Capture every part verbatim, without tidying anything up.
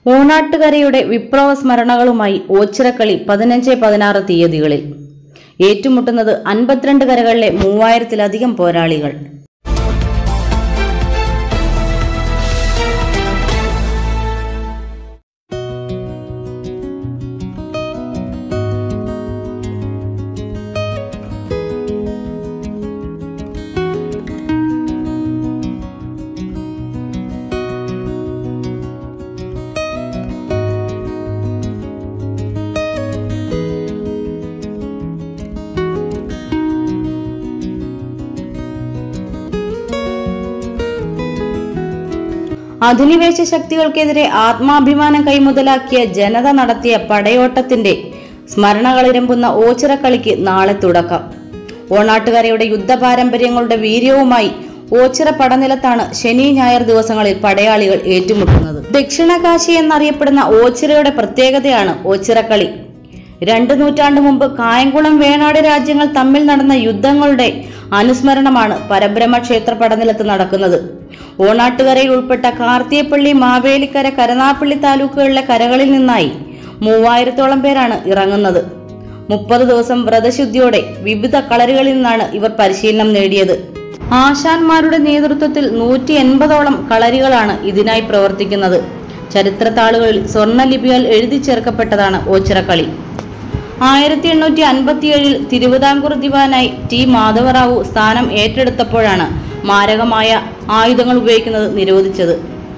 ഓണാട്ടുകരയുടെ വിപ്ലവ സ്മരണകളുമായി ഓച്ചിറക്കളി പതിനഞ്ച് പതിനാറ് തീയതികളിൽ ഏറ്റുമുട്ടുന്നത് അൻപത്തിരണ്ട് കരകളിലെ മൂവായിരത്തിലധികം പോരാളികൾ. അധിനിവേശ ശക്തികൾക്കെതിരെ ആത്മാഭിമാനം കൈമുതലാക്കിയ ജനത നടത്തിയ പടയോട്ടത്തിന്റെ സ്മരണകളിരമ്പുന്ന ഓച്ചിറക്കളിക്ക് നാളെ തുടക്കം. ഓണാട്ടുകരയുടെ യുദ്ധപാരമ്പര്യങ്ങളുടെ വീര്യവുമായി ഓച്ചിറ പടനിലത്താണ് ശനി ഞായർ ദിവസങ്ങളിൽ പടയാളികൾ ഏറ്റുമുട്ടുന്നത്. ദക്ഷിണകാശി എന്നറിയപ്പെടുന്ന ഓച്ചിറയുടെ പ്രത്യേകതയാണ് ഓച്ചിറക്കളി. രണ്ടു നൂറ്റാണ്ടു മുമ്പ് കായംകുളം വേണാട് രാജ്യങ്ങൾ തമ്മിൽ നടന്ന യുദ്ധങ്ങളുടെ അനുസ്മരണമാണ് പരബ്രഹ്മ ക്ഷേത്ര പടനിലത്ത് നടക്കുന്നത്. ഓണാട്ടുകരയിൽ ഉൾപ്പെട്ട കാർത്തിയപ്പള്ളി, മാവേലിക്കര, കരുനാഗപ്പള്ളി താലൂക്കുകളിലെ കരകളിൽ നിന്നായി മൂവായിരത്തോളം പേരാണ് ഇറങ്ങുന്നത്. മുപ്പത് ദിവസം വ്രതശുദ്ധിയോടെ വിവിധ കളരികളിൽ നിന്നാണ് ഇവർ പരിശീലനം നേടിയത്. ആശാന്മാരുടെ നേതൃത്വത്തിൽ നൂറ്റി എൺപതോളം കളരികളാണ് ഇതിനായി പ്രവർത്തിക്കുന്നത്. ചരിത്രത്താളുകളിൽ സ്വർണ്ണലിപികൾ എഴുതി ചേർക്കപ്പെട്ടതാണ് ഓച്ചിറക്കളി. ആയിരത്തി എണ്ണൂറ്റി അൻപത്തിയേഴിൽ തിരുവിതാംകൂർ ദിവാനായി ടി മാധവറാവു സ്ഥാനം ഏറ്റെടുത്തപ്പോഴാണ് മാരകമായ ആയുധങ്ങൾ ഉപയോഗിക്കുന്നത് നിരോധിച്ചത്.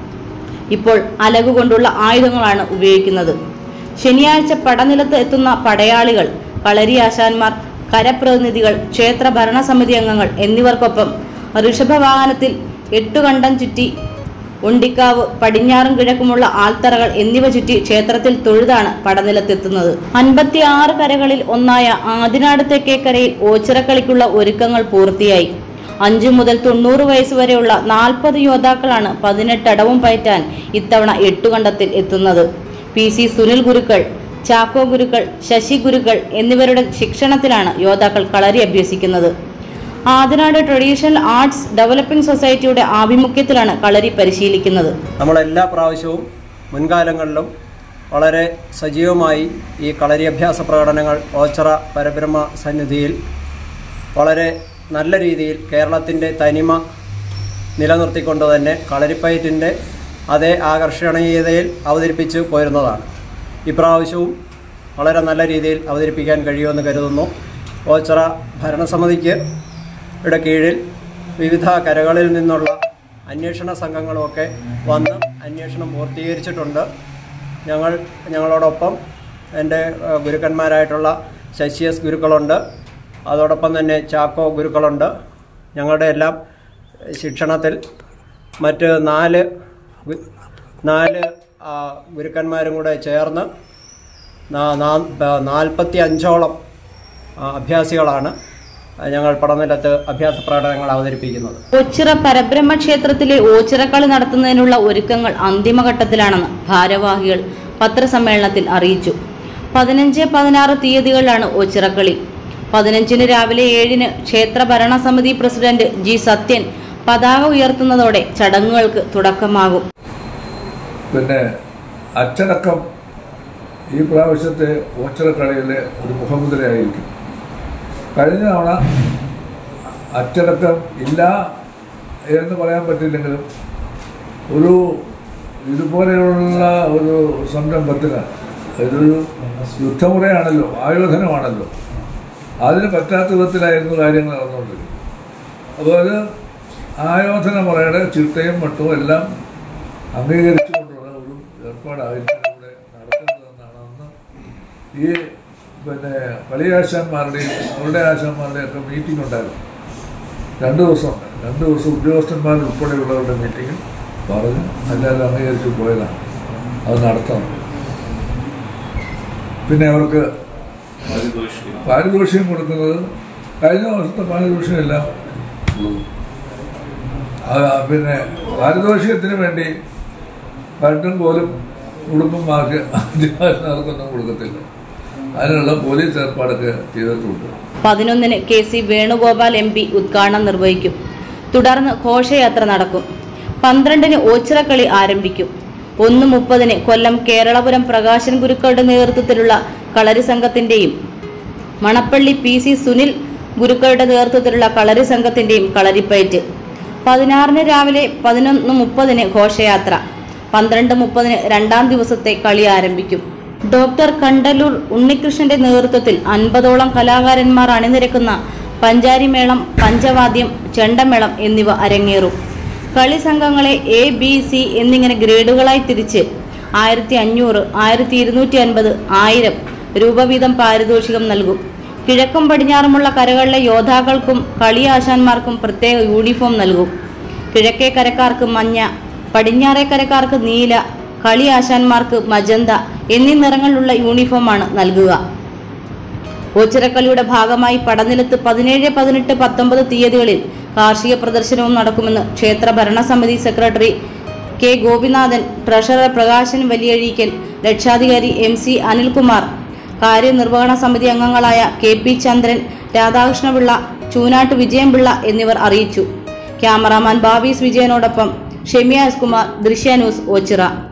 ഇപ്പോൾ അലകുകൊണ്ടുള്ള ആയുധങ്ങളാണ് ഉപയോഗിക്കുന്നത്. ശനിയാഴ്ച പടനിലത്ത് എത്തുന്ന പടയാളികൾ, കളരി ആശാന്മാർ, കരപ്രതിനിധികൾ, ക്ഷേത്ര ഭരണസമിതി അംഗങ്ങൾ എന്നിവർക്കൊപ്പം ഋഷഭവാഹനത്തിൽ എട്ടുകണ്ടം ചുറ്റി ഉണ്ടിക്കാവ്, പടിഞ്ഞാറും കിഴക്കുമുള്ള ആൽത്തറകൾ എന്നിവ ചുറ്റി ക്ഷേത്രത്തിൽ തൊഴുതാണ് പടനിലത്തെത്തുന്നത്. അൻപത്തി ആറ് കരകളിൽ ഒന്നായ ആദിനാട് തെക്കേക്കരയിൽ ഓച്ചിറക്കളിക്കുള്ള ഒരുക്കങ്ങൾ പൂർത്തിയായി. അഞ്ചു മുതൽ തൊണ്ണൂറ് വയസ്സ് വരെയുള്ള നാൽപ്പത് യോദ്ധാക്കളാണ് പതിനെട്ട് അടവും പയറ്റാൻ ഇത്തവണ എട്ടുകണ്ടത്തിൽ എത്തുന്നത്. പി സി സുനിൽ ഗുരുക്കൾ, ചാക്കോ ഗുരുക്കൾ, ശശി ഗുരുക്കൾ എന്നിവരുടെ ശിക്ഷണത്തിലാണ് യോദ്ധാക്കൾ കളരി അഭ്യസിക്കുന്നത്. ആദിനാട് ട്രഡീഷണൽ ആർട്സ് ഡെവലപ്പിംഗ് സൊസൈറ്റിയുടെ ആഭിമുഖ്യത്തിലാണ് കളരി പരിശീലിക്കുന്നത്. നമ്മളെല്ലാ പ്രാവശ്യവും മുൻകാലങ്ങളിലും വളരെ സജീവമായി ഈ കളരി അഭ്യാസ പ്രകടനങ്ങൾ ഓച്ചിറ പരബ്രഹ്മ സന്നിധിയിൽ വളരെ നല്ല രീതിയിൽ കേരളത്തിൻ്റെ തനിമ നിലനിർത്തിക്കൊണ്ട് തന്നെ കളരിപ്പയറ്റിൻ്റെ അതേ ആകർഷണീയതയിൽ അവതരിപ്പിച്ച് പോരുന്നതാണ്. ഇപ്രാവശ്യവും വളരെ നല്ല രീതിയിൽ അവതരിപ്പിക്കാൻ കഴിയുമെന്ന് കരുതുന്നു. ഓച്ചിറ ഭരണസമിതിക്ക് യുടെ കീഴിൽ വിവിധ കരകളിൽ നിന്നുള്ള അന്വേഷണ സംഘങ്ങളുമൊക്കെ വന്ന് അന്വേഷണം പൂർത്തീകരിച്ചിട്ടുണ്ട്. ഞങ്ങൾ ഞങ്ങളോടൊപ്പം എൻ്റെ ഗുരുക്കന്മാരായിട്ടുള്ള ശശി എസ് ഗുരുക്കളുണ്ട്, അതോടൊപ്പം തന്നെ ചാക്കോ ഗുരുക്കളുണ്ട്. ഞങ്ങളുടെ എല്ലാം ശിക്ഷണത്തിൽ മറ്റ് നാല് നാല് ഗുരുക്കന്മാരും കൂടെ ചേർന്ന് നാൽപ്പത്തി അഞ്ചോളം അഭ്യാസികളാണ് ഞങ്ങൾ പടനിലത്ത് അഭ്യാസ പ്രകടനങ്ങൾ അവതരിപ്പിക്കുന്നത്. ഓച്ചിറ പരബ്രഹ്മ ക്ഷേത്രത്തിലെ ഓച്ചിറക്കളി നടത്തുന്നതിനുള്ള ഒരുക്കങ്ങൾ അന്തിമഘട്ടത്തിലാണെന്ന് ഭാരവാഹികൾ പത്രസമ്മേളനത്തിൽ അറിയിച്ചു. പതിനഞ്ച് പതിനാറ് തീയതികളിലാണ് ഓച്ചിറക്കളി. പതിനഞ്ചിന് രാവിലെ ഏഴിന് ക്ഷേത്ര ഭരണസമിതി പ്രസിഡന്റ് ജി സത്യൻ പതാക ഉയർത്തുന്നതോടെ ചടങ്ങുകൾക്ക് തുടക്കമാകും. പിന്നെ അച്ചടക്കം ഈ പ്രാവശ്യത്തെ ഓച്ചിറക്കളിയിലെ ഒരു മുഖമുദ്രയായിരിക്കും. കഴിഞ്ഞ തവണ അച്ചടക്കം ഇല്ല എന്ന് പറയാൻ പറ്റില്ലെങ്കിലും ഒരു ഇതുപോലെയുള്ള ഒരു സംരംഭത്തിന് ഇതൊരു യുദ്ധമുറയാണല്ലോ, ആയോധനമാണല്ലോ, അതിന് പറ്റാത്ത വിധത്തിലായിരുന്നു കാര്യങ്ങൾ നടന്നുകൊണ്ടിരിക്കുന്നത്. അപ്പോൾ അത് ആയോധന മുറയുടെ ചിട്ടയും മട്ടും എല്ലാം അംഗീകരിച്ചുകൊണ്ടുള്ള ഒരു ഏർപ്പാടായിരിക്കും ഇവിടെ നടത്തേണ്ടതെന്നാണ് അന്ന് ഈ പിന്നെ കളിയാശാന്മാരുടെയും അവരുടെ ആശാന്മാരുടെയും ഒക്കെ മീറ്റിംഗ് ഉണ്ടായിരുന്നു. രണ്ട് ദിവസം രണ്ട് ദിവസം ഉദ്യോഗസ്ഥന്മാർ ഉൾപ്പെടെയുള്ളവരുടെ മീറ്റിങ്ങിൽ പറഞ്ഞ് എല്ലാവരും അംഗീകരിച്ച് പോയതാണ് അത് നടത്തണം. പിന്നെ അവർക്ക് പാരിതോഷികം കൊടുക്കുന്നത് കഴിഞ്ഞ വർഷത്തെ പാരിതോഷികമെല്ലാം പിന്നെ പാരിതോഷികത്തിന് വേണ്ടി പണ്ടും പോലും കുടുംബന്മാർക്ക് അധികാരത്തിനൊന്നും കൊടുക്കത്തില്ല. അതിനുള്ള പോലീസ് ഏർപ്പാടൊക്കെ ചെയ്തിട്ടുണ്ട്. പതിനൊന്നിന് K C Venugopal M P ഉദ്ഘാടനം നിർവഹിക്കും. തുടർന്ന് ഘോഷയാത്ര നടക്കും. പന്ത്രണ്ടിന് ഓച്ചിറക്കളി ആരംഭിക്കും. ഒന്ന് മുപ്പതിന് കൊല്ലം കേരളപുരം പ്രകാശൻ ഗുരുക്കളുടെ നേതൃത്വത്തിലുള്ള കളരി സംഘത്തിന്റെയും മണപ്പള്ളി പി സി സുനിൽ ഗുരുക്കളുടെ നേതൃത്വത്തിലുള്ള കളരി സംഘത്തിന്റെയും കളരിപ്പയറ്റ്. പതിനാറിന് രാവിലെ പതിനൊന്ന് മുപ്പതിന് ഘോഷയാത്ര. പന്ത്രണ്ട് മുപ്പതിന് രണ്ടാം ദിവസത്തെ കളി ആരംഭിക്കും. ഡോക്ടർ കണ്ടല്ലൂർ ഉണ്ണികൃഷ്ണന്റെ നേതൃത്വത്തിൽ അൻപതോളം കലാകാരന്മാർ അണിനിരക്കുന്ന പഞ്ചാരിമേളം, പഞ്ചവാദ്യം, ചെണ്ടമേളം എന്നിവ അരങ്ങേറും. കളി സംഘങ്ങളെ എ, ബി, സി എന്നിങ്ങനെ ഗ്രേഡുകളായി തിരിച്ച് ആയിരത്തി അഞ്ഞൂറ്, ആയിരത്തി ഇരുന്നൂറ്റി അൻപത്, ആയിരം രൂപ വീതം പാരിതോഷികം നൽകും. കിഴക്കും പടിഞ്ഞാറുമുള്ള കരകളിലെ യോദ്ധാക്കൾക്കും കളി ആശാന്മാർക്കും പ്രത്യേക യൂണിഫോം നൽകും. കിഴക്കേ കരക്കാർക്ക് മഞ്ഞ, പടിഞ്ഞാറേ കരക്കാർക്ക് നീല, കളി ആശാന്മാർക്ക് മജന്ത എന്നീ നിറങ്ങളിലുള്ള യൂണിഫോമാണ് നൽകുക. ഓച്ചിറക്കളിയുടെ ഭാഗമായി പടനിലത്ത് പതിനേഴ്, പതിനെട്ട്, പത്തൊമ്പത് തീയതികളിൽ കാർഷിക പ്രദർശനവും നടക്കുമെന്ന് ക്ഷേത്ര ഭരണസമിതി secretary K Gopinathan, treasurer Prakashan Valiyazheekkal, രക്ഷാധികാരി എം സി അനിൽകുമാർ, കാര്യനിർവഹണ സമിതി അംഗങ്ങളായ കെ പി ചന്ദ്രൻ, രാധാകൃഷ്ണപിള്ള, ചൂനാട്ട് വിജയംപിള്ള എന്നിവർ അറിയിച്ചു. ക്യാമറാമാൻ ബാബീസ് വിജയനോടൊപ്പം ഷെമിയ എസ് കുമാർ, ദൃശ്യ ന്യൂസ്, ഓച്ചിറ.